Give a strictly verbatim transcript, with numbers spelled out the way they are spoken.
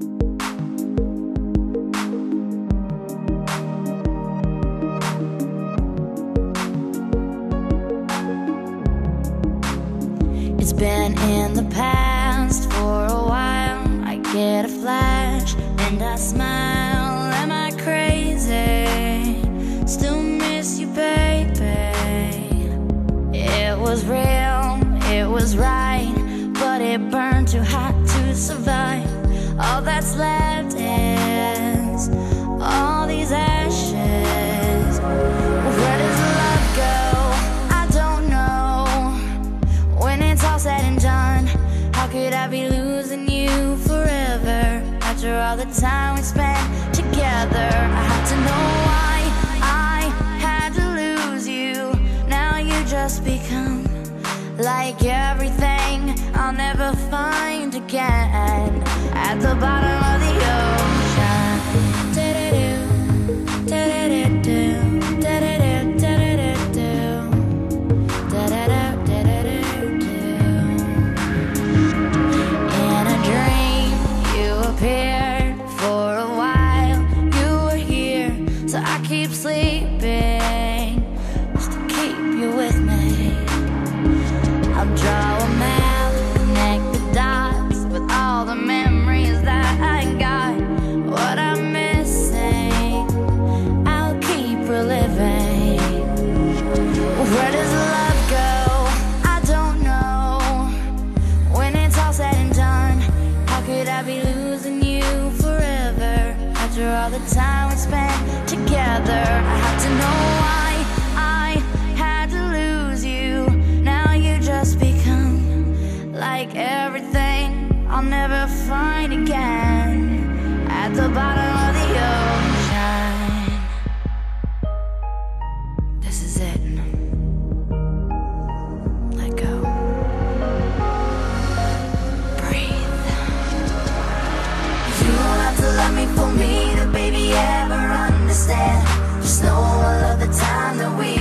It's been in the past for a while. I get a flash and I smile. Am I crazy? Still miss you, baby. It was real, it was right, but it burned too hot to survive. All that's left is all these ashes. Where does love go? I don't know. When it's all said and done, how could I be losing you forever? After all the time we spent together, I have to know why I had to lose you. Now you just become like everything I'll never find again. At the bottom of the ocean. Da-da-do, da-da-do, da-da-do, da-da-do, da-da-do, da-da-do. In a dream, you appeared for a while. You were here, so I keep sleeping just to keep you with me. I'll draw a map, connect the dots with all the memories that I got. What I'm missing, I'll keep reliving. Where does love go? I don't know. When it's all said and done, how could I be losing you forever? After all the time we spent together, I have to know why I had to lose you. Now you just become like everything I'll never find again. At the bottom of the ocean. This is it. Let go. Breathe. You don't have to love me for me to, baby, ever understand. Just know I love the time that we